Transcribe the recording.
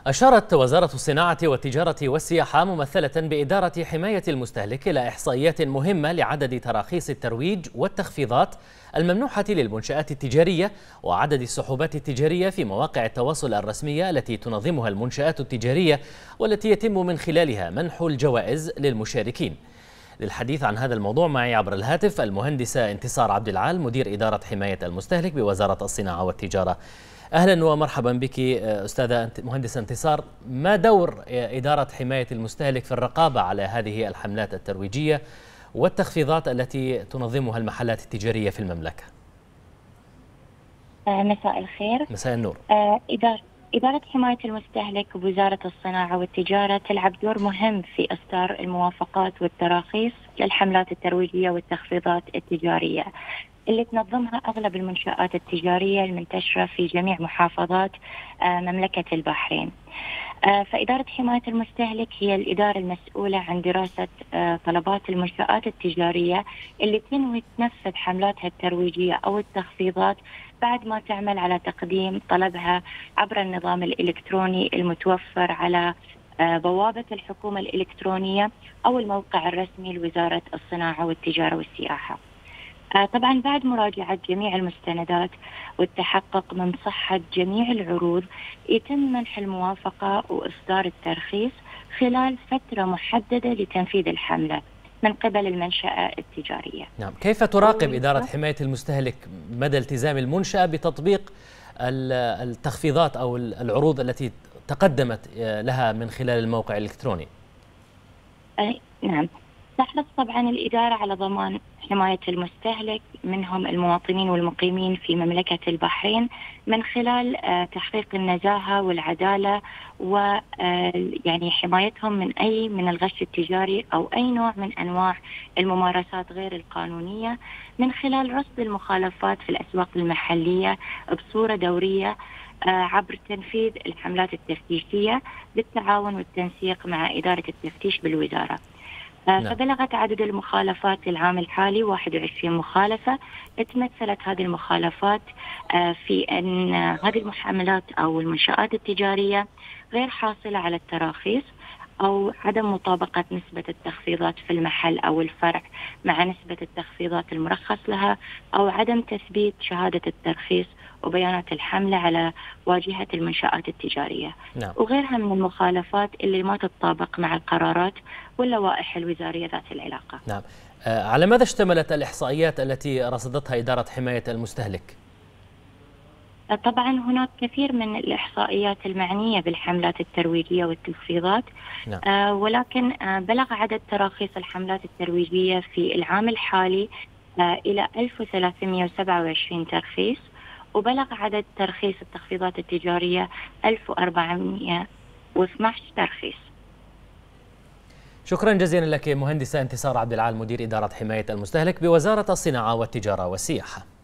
أشارت وزارة الصناعة والتجارة والسياحة ممثلة بإدارة حماية المستهلك إلى إحصائيات مهمة لعدد تراخيص الترويج والتخفيضات الممنوحة للمنشآت التجارية وعدد السحوبات التجارية في مواقع التواصل الرسمية التي تنظمها المنشآت التجارية والتي يتم من خلالها منح الجوائز للمشاركين. للحديث عن هذا الموضوع معي عبر الهاتف المهندسة انتصار عبد العال مدير إدارة حماية المستهلك بوزارة الصناعة والتجارة. أهلا ومرحبا بك أستاذة مهندسة انتصار. ما دور إدارة حماية المستهلك في الرقابة على هذه الحملات الترويجية والتخفيضات التي تنظمها المحلات التجارية في المملكة؟ مساء الخير. مساء النور. إدارة حماية المستهلك بوزارة الصناعة والتجارة تلعب دور مهم في إصدار الموافقات والتراخيص للحملات الترويجية والتخفيضات التجارية اللي تنظمها أغلب المنشآت التجارية المنتشرة في جميع محافظات مملكة البحرين. فإدارة حماية المستهلك هي الإدارة المسؤولة عن دراسة طلبات المنشآت التجارية اللي تنوي تنفذ حملاتها الترويجية أو التخفيضات بعد ما تعمل على تقديم طلبها عبر النظام الإلكتروني المتوفر على بوابة الحكومة الإلكترونية أو الموقع الرسمي لوزارة الصناعة والتجارة والسياحة. طبعا بعد مراجعة جميع المستندات والتحقق من صحة جميع العروض يتم منح الموافقة وإصدار الترخيص خلال فترة محددة لتنفيذ الحملة من قبل المنشأة التجارية. نعم، كيف تراقب إدارة حماية المستهلك مدى التزام المنشأة بتطبيق التخفيضات أو العروض التي تقدمت لها من خلال الموقع الإلكتروني؟ نعم، تحرص طبعا الإدارة على ضمان حماية المستهلك منهم المواطنين والمقيمين في مملكة البحرين من خلال تحقيق النزاهة والعدالة ويعني حمايتهم من الغش التجاري أو أي نوع من أنواع الممارسات غير القانونية من خلال رصد المخالفات في الأسواق المحلية بصورة دورية عبر تنفيذ الحملات التفتيشية بالتعاون والتنسيق مع إدارة التفتيش بالوزارة. فبلغت عدد المخالفات العام الحالي 21 مخالفة. تمثلت هذه المخالفات في أن هذه المحملات أو المنشآت التجارية غير حاصلة على التراخيص أو عدم مطابقة نسبة التخفيضات في المحل أو الفرع مع نسبة التخفيضات المرخص لها أو عدم تثبيت شهادة الترخيص وبيانات الحملة على واجهة المنشآت التجارية. نعم. وغيرها من المخالفات اللي ما تتطابق مع القرارات واللوائح الوزارية ذات العلاقة. نعم. على ماذا اشتملت الإحصائيات التي رصدتها إدارة حماية المستهلك؟ طبعا هناك كثير من الإحصائيات المعنية بالحملات الترويجية والتخفيضات. نعم. ولكن بلغ عدد تراخيص الحملات الترويجية في العام الحالي إلى 1327 ترخيص، وبلغ عدد ترخيص التخفيضات التجارية 1412 ترخيص. شكرا جزيلا لك مهندسة انتصار عبد العال مدير إدارة حماية المستهلك بوزارة الصناعة والتجارة والسياحة.